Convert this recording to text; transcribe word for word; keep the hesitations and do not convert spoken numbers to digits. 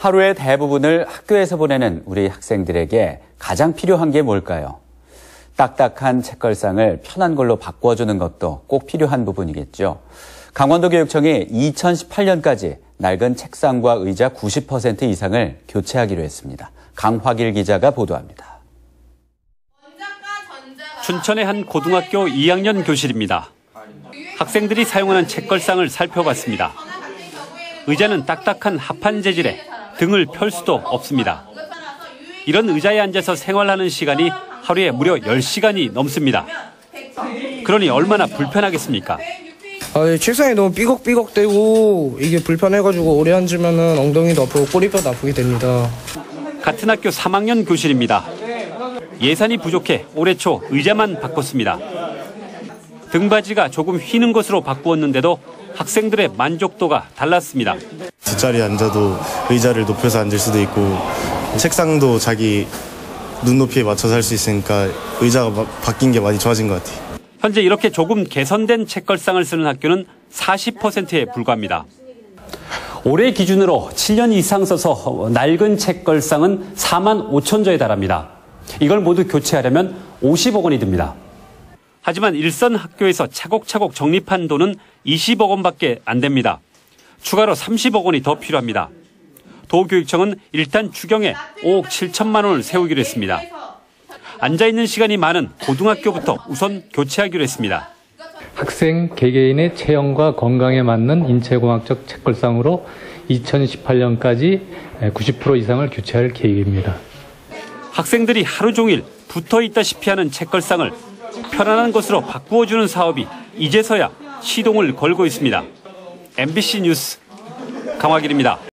하루의 대부분을 학교에서 보내는 우리 학생들에게 가장 필요한 게 뭘까요? 딱딱한 책걸상을 편한 걸로 바꿔주는 것도 꼭 필요한 부분이겠죠. 강원도교육청이 이천십팔 년까지 낡은 책상과 의자 구십 퍼센트 이상을 교체하기로 했습니다. 강화길 기자가 보도합니다. 춘천의 한 고등학교 이 학년 교실입니다. 학생들이 사용하는 책걸상을 살펴봤습니다. 의자는 딱딱한 합판 재질에 등을 펼 수도 없습니다. 이런 의자에 앉아서 생활하는 시간이 하루에 무려 열 시간이 넘습니다. 그러니 얼마나 불편하겠습니까? 아, 책상이 너무 삐걱삐걱대고 이게 불편해가지고 오래 앉으면 엉덩이도 아프고 꼬리뼈도 아프게 됩니다. 같은 학교 삼 학년 교실입니다. 예산이 부족해 올해 초 의자만 바꿨습니다. 등받이가 조금 휘는 것으로 바꾸었는데도 학생들의 만족도가 달랐습니다. 뒷자리에 앉아도 의자를 높여서 앉을 수도 있고 책상도 자기 눈높이에 맞춰서 할 수 있으니까 의자가 바뀐 게 많이 좋아진 것 같아요. 현재 이렇게 조금 개선된 책걸상을 쓰는 학교는 사십 퍼센트에 불과합니다. 올해 기준으로 칠 년 이상 써서 낡은 책걸상은 사만 오천 저에 달합니다. 이걸 모두 교체하려면 오십억 원이 듭니다. 하지만 일선 학교에서 차곡차곡 적립한 돈은 이십억 원밖에 안 됩니다. 추가로 삼십억 원이 더 필요합니다. 도교육청은 일단 추경에 오억 칠천만 원을 세우기로 했습니다. 앉아있는 시간이 많은 고등학교부터 우선 교체하기로 했습니다. 학생 개개인의 체형과 건강에 맞는 인체공학적 책걸상으로 이천십팔 년까지 구십 퍼센트 이상을 교체할 계획입니다. 학생들이 하루 종일 붙어 있다시피 하는 책걸상을 편안한 것으로 바꾸어주는 사업이 이제서야 시동을 걸고 있습니다. 엠비씨 뉴스 강화길입니다.